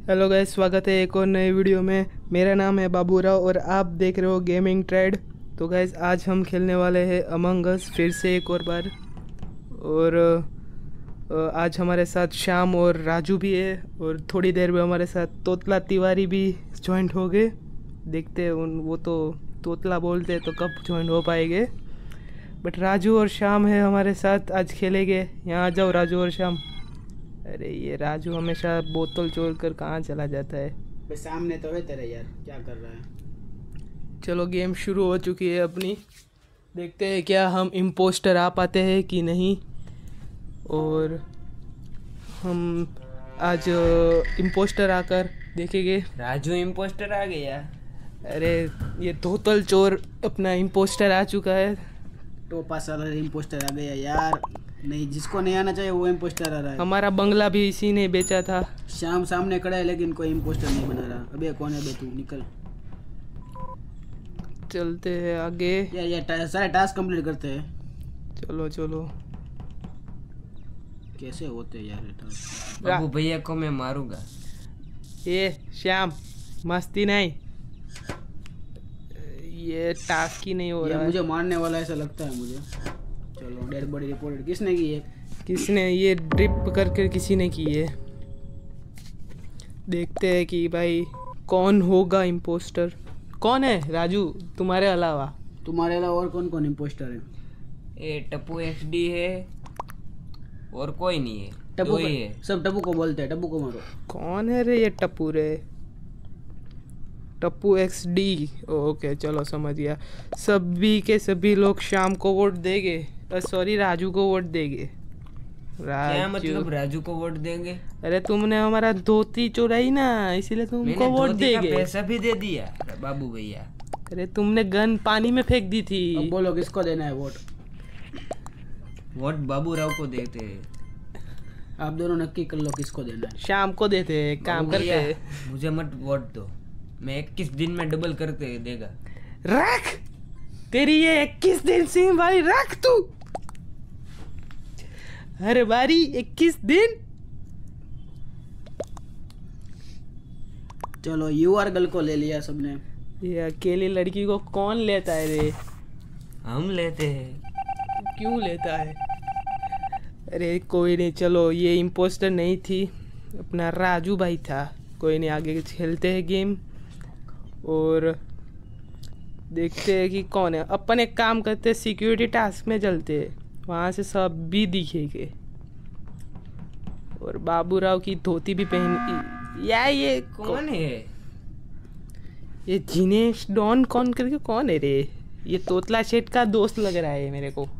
Hello guys, स्वागत है एक और नए वीडियो में। मेरा नाम है बाबू राव और आप देख रहे हो गेमिंग ट्रेड। तो गाइस आज हम खेलने वाले हैं अमंग अस फिर से एक और बार। और आज हमारे साथ श्याम और राजू भी है और थोड़ी देर में हमारे साथ तोतला तिवारी भी ज्वाइंट हो गए। देखते हैं वो तो तोतला बोलते हैं तो कब ज्वाइंट हो पाएंगे। बट राजू और श्याम है हमारे साथ, आज खेलेंगे। यहाँ आ जाओ राजू और श्याम। अरे ये राजू हमेशा बोतल छोड़ कर कहाँ चला जाता है। सामने तो है तेरे यार, क्या कर रहा है। चलो गेम शुरू हो चुकी है अपनी। देखते हैं क्या हम इम्पोस्टर आ पाते हैं कि नहीं। और हम आज इम्पोस्टर आकर देखेंगे। राजू इम्पोस्टर आ गया। अरे ये धोतल चोर अपना इम्पोस्टर आ चुका है। टोपा साला इम्पोस्टर आ गया यार। नहीं, जिसको नहीं आना चाहिए वो इम्पोस्टर आ रहा है। हमारा बंगला भी इसी ने बेचा था। शाम सामने खड़ा है लेकिन कोई इम्पोस्टर नहीं बना रहा। अबे कौन है बे, तू निकल। चलते हैं आगे यार सारे टास्क कंप्लीट करते हैं। चलो चलो। कैसे होते हैं यार ये टास्क। बाबू भैया को मैं मारूंगा। ये श्याम मस्ती नहीं, ये टास्क ही नहीं हो ये रहा है। मुझे मारने वाला ऐसा लगता है मुझे। चलो, डेड बॉडी रिपोर्टेड। किसने की है? किसने ये ड्रिप करके किसी ने की है। देखते हैं कि भाई कौन होगा इम्पोस्टर। कौन है राजू तुम्हारे अलावा? तुम्हारे अलावा और कौन कौन इम्पोस्टर है? ये टप्पू XD है और कोई नहीं है। टप्पू दो ही है। सब टप्पू को बोलते हैं। टप्पू को मारो। कौन है रे ये टप्पू रे? टप्पू XD। ओके चलो समझ गया। सभी के सभी लोग शाम को वोट देंगे। सॉरी राजू को वोट देंगे। क्या मतलब राजू को वोट देंगे? अरे तुमने हमारा धोती चुराई ना, इसीलिए तुमको वोट देंगे। पैसा भी दे दिया बाबू भैया। अरे तुमने गन पानी में फेंक दी थी। अब बोलो किसको देना है वोट? वोट बाबू राव को देते हैं। आप दोनों नक्की कर लो किसको देना है। शाम को देते हैं, काम बाबू करते भैया, हैं। मुझे मत वोट दो। मैं 21 दिन में डबल करते देगा। रख तेरी ये 21 दिन सिंह वाली रख तू। हर बारी 21 दिन। चलो यूआर गर्ल को ले लिया सबने। ये अकेली लड़की को कौन लेता है रे? हम लेते हैं। क्यों लेता है? अरे कोई नहीं, चलो ये इम्पोस्टर नहीं थी, अपना राजू भाई था। कोई नहीं, आगे खेलते हैं गेम और देखते हैं कि कौन है। अपन एक काम करते हैं, सिक्योरिटी टास्क में चलते हैं, वहाँ से सब भी दिखेंगे। और बाबू राव की धोती भी पहन। या ये कौन है? ये जिनेश डॉन कौन करके कौन है रे? ये तोतला शेट का दोस्त लग रहा है मेरे को।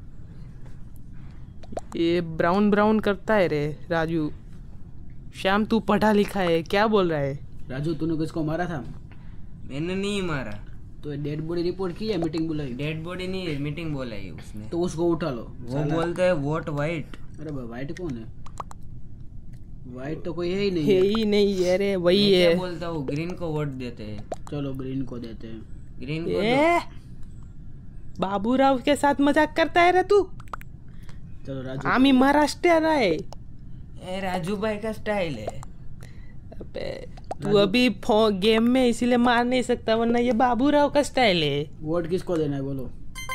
ये ब्राउन ब्राउन करता है रे राजू। श्याम तू पढ़ा लिखा है, क्या बोल रहा है? राजू तूने किसको मारा था? मैंने नहीं मारा। तो डेड बॉडी रिपोर्ट की है, मीटिंग बुलाई? डेड बॉडी नहीं है, मीटिंग बोलाई उसने। तो उसको उठा लो। वो बोलता है वोट वाइट। अरे भाई वाइट कौन है? वाइट तो कोई है ही नहीं। है ही नहीं, अरे वही मैं क्या है। बोलता हूँ, ग्रीन को वोट देते हैं। चलो ग्रीन को देते हैं। ग्रीन को दो। ए बाबू राव के साथ मजाक करता है रे तू? चलो राजू। आमी महाराष्ट्र है। ए, राजू भाई का स्टाइल है। अबे तू अभी गेम में इसीलिए मार नहीं सकता, वरना ये बाबू राव का स्टाइल है। वोट किसको देना है बोलो?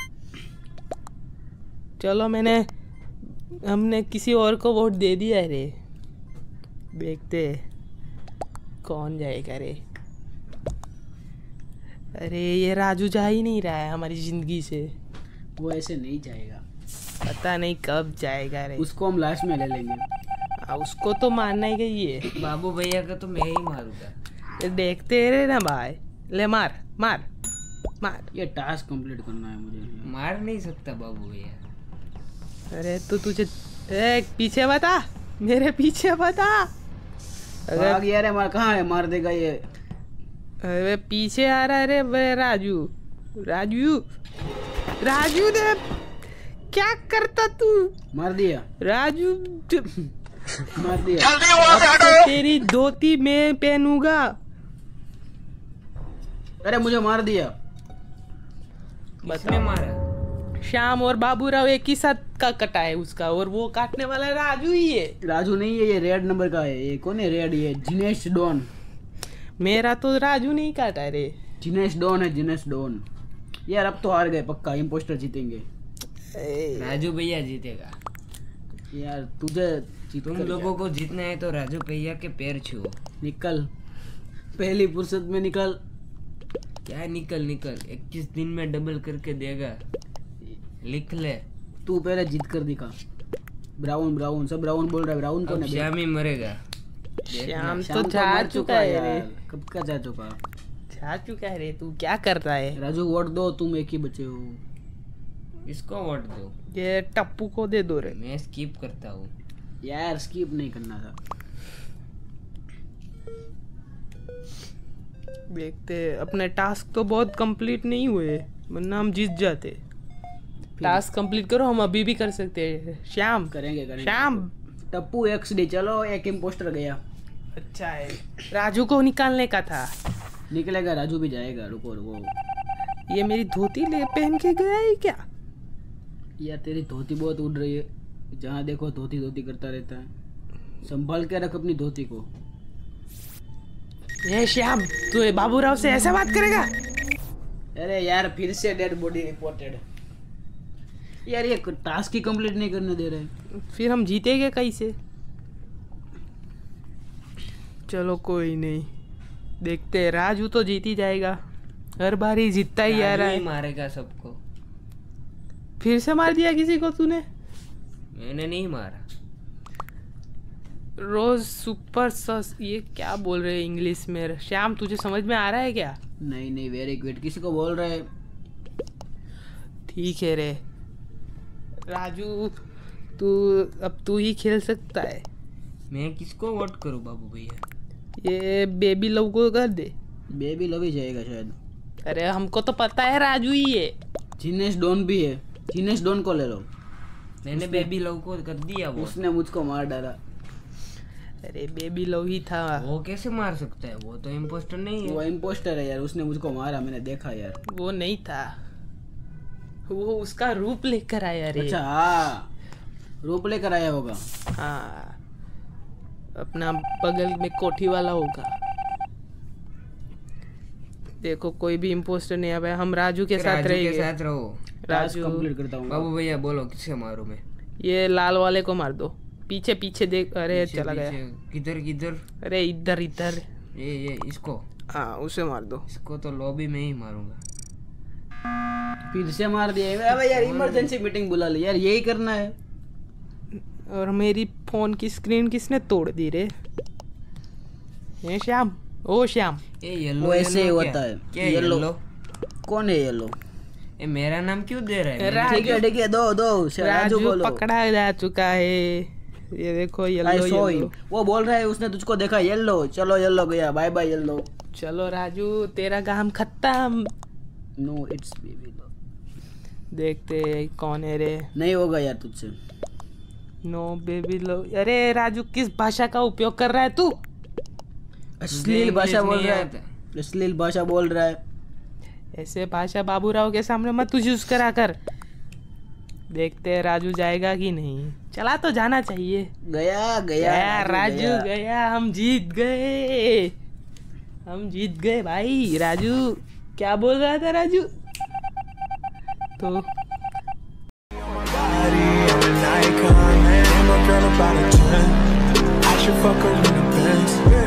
चलो हमने किसी और को वोट दे दिया है रे। देखते कौन जाएगा रे। अरे ये राजू जा ही नहीं रहा है हमारी जिंदगी से। वो ऐसे नहीं जाएगा। पता नहीं कब जाएगा रे। उसको हम लास्ट में ले लेंगे। उसको तो मारना ही गई है। बाबू भैया का तो मैं ही मारूंगा। ये देखते रहे ना भाई। ले मार मार मार। ये टास्क कंप्लीट करना है मुझे। मार नहीं सकता बाबू भैया। अरे तो तुझे पीछे बता, मेरे पीछे बता। भाग यार, मार कहाँ है? मार देगा ये। अरे पीछे आ रहा है रे वे राजू। राजू राजू ने क्या करता तू? मार दिया राजू मार दिया। तो तेरी धोती मैं पहनूंगा। अरे मुझे मार दिया। किसने मारा? श्याम और बाबूराव एक ही साथ का कटा है उसका, और वो काटने वाला राजू ही है। राजू नहीं है, ये रेड नंबर का है। ये कौन है रेड? ये जिनेश डॉन। मेरा तो राजू नहीं काटा रे। जिनेश डॉन है, जिनेश डॉन। यार अब तो हार गए पक्का, इम्पोस्टर जीतेंगे। राजू भैया जीतेगा। यार तुझे तुम लोगों को जीतना है तो राजू भैया के पैर छुओ। निकल, पहली फुर्सत में निकल। क्या निकल 21 दिन में डबल करके देगा, लिख ले। तू पहले जीत कर दिखा। ब्राउन सब ब्राउन बोल रहा है। ब्राउन कौन अब है? श्याम ही मरेगा। श्याम श्याम तो जा मर चुका है रे। यार, कब का जा चुका? जा चुका है रे। तू क्या कर रहा है? राजू वोट दो, तुम एक ही बचे हो। इसको वोट दो। ये टप्पू को दे दो रे। मैं स्किप करता हूँ। यार स्किप नहीं करना था। देखते, अपने टास्क तो बहुत कंप्लीट नहीं हुए, वरना हम जीत जाते। टास्क कंप्लीट करो, हम अभी भी कर सकते हैं। श्याम करेंगे। श्याम टप्पू XD। चलो, एक इम्पोस्टर गया। अच्छा है। राजू को निकालने का था। निकलेगा, राजू भी जाएगा। रुको। ये मेरी धोती ले पहन के गया है क्या? यार तेरी धोती बहुत उड़ रही है, जहाँ देखो धोती करता रहता है। संभाल के रख अपनी धोती को। ये श्याम, तू ये बाबूराव से ऐसा बात करेगा? अरे यार फिर से डेड बॉडी रिपोर्टेड। यार ये टास्क ही कंप्लीट नहीं करने दे रहे। फिर हम जीतेंगे कैसे? चलो कोई नहीं, देखते हैं। राजू तो जीत ही जाएगा, हर बार ही जीतता ही आ रहा राजू है। ही मारेगा सबको। फिर से मार दिया किसी को तूने? मैंने नहीं मारा। रोज सुपर सस, ये क्या बोल रहे हैं इंग्लिश में? श्याम तुझे समझ में आ रहा है क्या? नहीं वेरी गुड। किसी को बोल रहे? ठीक है रे राजू, अब तू ही खेल सकता है। मैं किसको वोट करूं बाबू भैया? ये बेबी लव को कर दे। बेबी लव ही जाएगा शायद। अरे हमको तो पता है राजू ही है। जिनेश डॉन भी है। जिनेश डॉन को ले लो। मैंने बेबी लव को कर दिया वो। उसने मुझको मार डाला। अरे बेबी लव ही था। वो कैसे मार सकता है? वो तो इम्पोस्टर नहीं वो है। इम्पोस्टर है यार, उसने मुझको मारा, मैंने देखा यार। वो नहीं था, वो उसका रूप लेकर आया रे। अच्छा हाँ, रूप लेकर आया होगा। हाँ, अपना बगल में कोठी वाला होगा। देखो कोई भी इम्पोस्टर नहीं आया। हम राजू के साथ रहेंगे। के साथ रहो। राजू कंप्लीट करता हूँ। बाबू भैया बोलो किससे मारूं मैं? ये लाल वाले को मार दो। पीछे पीछे देख। अरे पीछे- चला गया। पीछे- किधर? अरे इधर ये इसको। हाँ उसे मार दो। इसको तो लॉबी में ही मारूंगा। फिर से मार दिया। अबे यार इमरजेंसी मीटिंग बुला ली यार, यही करना है। और मेरी फोन की स्क्रीन किसने तोड़ दी रे? ये श्याम, ओ श्याम। ये येलो वो ऐसे ही येलो होता क्या? है। क्या येलो। येलो? कौन है येलो? ये मेरा नाम क्यों दे रहा है? राजू- ठीक है दो राजू राजू बोलो। पकड़ा जा चुका है। ये देखो I yellow saw him। Yellow. वो बोल रहा है उसने तुझको देखा। येलो। चलो येलो गया। Bye bye yellow. चलो राजू, तेरा काम खत्म। No it's baby. देखते कौन है रे। नहीं होगा यार तुझसे। नो बेबी लो। अरे राजू, किस भाषा का उपयोग कर रहा है तू? अश्लील भाषा इंग्लिश बोल नहीं रहा है। आता। अश्लील भाषा बोल रहा है। ऐसे भाषा बाबूराव के सामने मत यूज करा कर। देखते हैं राजू जाएगा कि नहीं। चला तो जाना चाहिए। गया राजू गया। हम जीत गए भाई। राजू क्या बोल रहा था राजू? तो Icon, man, my girl about a 10. I should fuck her in the Benz.